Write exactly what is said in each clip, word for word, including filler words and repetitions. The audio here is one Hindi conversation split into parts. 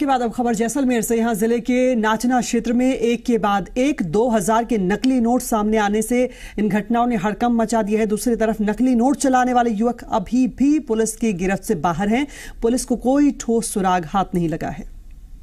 के बाद अब खबर जैसलमेर से। यहां जिले के नाचना क्षेत्र में एक के बाद एक दो हजार के नकली नोट सामने आने से इन घटनाओं ने हड़कंप मचा दिया है। दूसरी तरफ नकली नोट चलाने वाले युवक अभी भी पुलिस की गिरफ्त से बाहर हैं। पुलिस को कोई ठोस सुराग हाथ नहीं लगा है।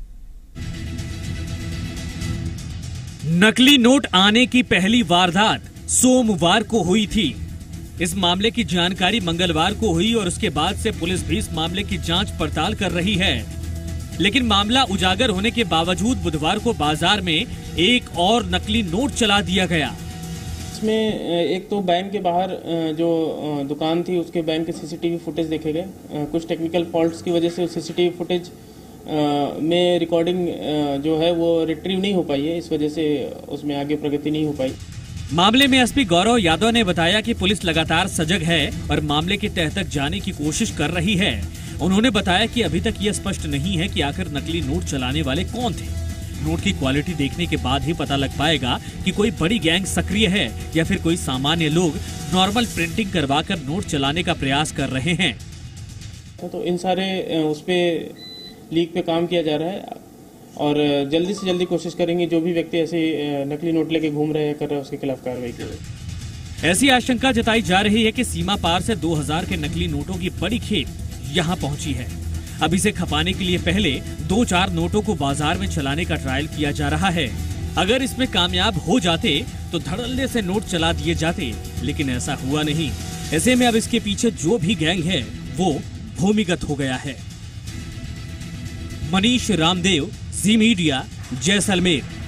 नकली नोट आने की पहली वारदात सोमवार को हुई थी। इस मामले की जानकारी मंगलवार को हुई और उसके बाद से पुलिस भी इस मामले की जांच पड़ताल कर रही है। लेकिन मामला उजागर होने के बावजूद बुधवार को बाजार में एक और नकली नोट चला दिया गया। इसमें एक तो बैंक के बाहर जो दुकान थी उसके बैंक के सीसीटीवी फुटेज देखे गए। कुछ टेक्निकल फॉल्ट्स की वजह से सीसीटीवी फुटेज में रिकॉर्डिंग जो है वो रिट्रीव नहीं हो पाई है, इस वजह से उसमें आगे प्रगति नहीं हो पाई। मामले में एसपी गौरव यादव ने बताया कि पुलिस लगातार सजग है और मामले की तह तक जाने की कोशिश कर रही है। उन्होंने बताया कि अभी तक ये स्पष्ट नहीं है कि आखिर नकली नोट चलाने वाले कौन थे। नोट की क्वालिटी देखने के बाद ही पता लग पाएगा कि कोई बड़ी गैंग सक्रिय है या फिर कोई सामान्य लोग नॉर्मल प्रिंटिंग करवाकर नोट चलाने का प्रयास कर रहे हैं। तो इन सारे उस पे लीक पे काम किया जा रहा है और जल्दी से जल्दी कोशिश करेंगे जो भी व्यक्ति ऐसे नकली नोट लेके घूम रहे हैं कर रहे हैं उसके खिलाफ कार्रवाई की जाए। ऐसी आशंका जताई जा रही है कि सीमा पार से दो हज़ार के नकली नोटों की बड़ी खेप यहां पहुंची है। अब इसे खपाने के लिए पहले दो चार नोटों को बाजार में चलाने का ट्रायल किया जा रहा है। अगर इसमें कामयाब हो जाते तो धड़ल्ले से नोट चला दिए जाते, लेकिन ऐसा हुआ नहीं। ऐसे में अब इसके पीछे जो भी गैंग है वो भूमिगत हो गया है। Manish Ramdev, Zee media, Jaisalmer.